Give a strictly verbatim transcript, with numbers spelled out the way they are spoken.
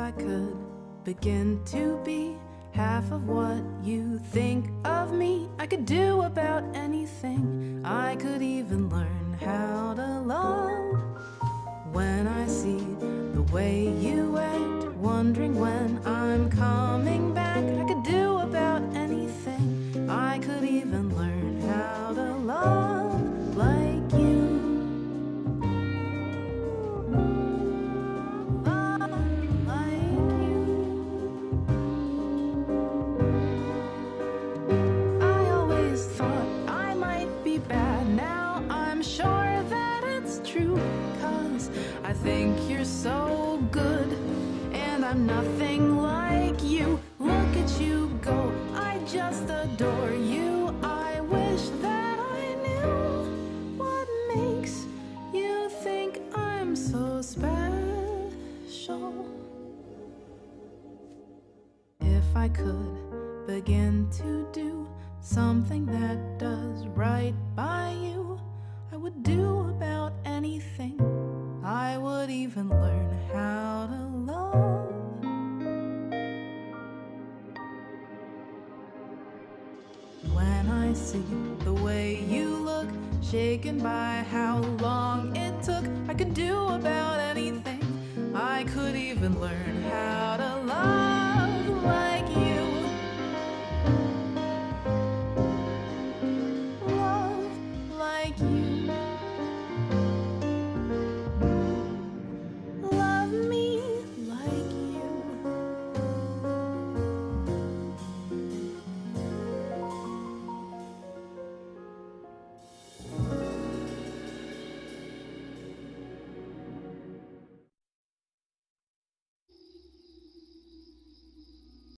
I could begin to be half of what you think of me, I could do about anything. I could even learn how to love. When I see the way you act, wondering when I'm coming back, I could do about anything. I could even learn how to love like you. I think you're so good, and I'm nothing like you. Look at you go, I just adore you. I wish that I knew what makes you think I'm so special. If I could begin to do something that does right by you, I would do about anything. I would even learn how to love. When I see the way you look, shaken by how long it took, I could do about anything. I could even learn how to love.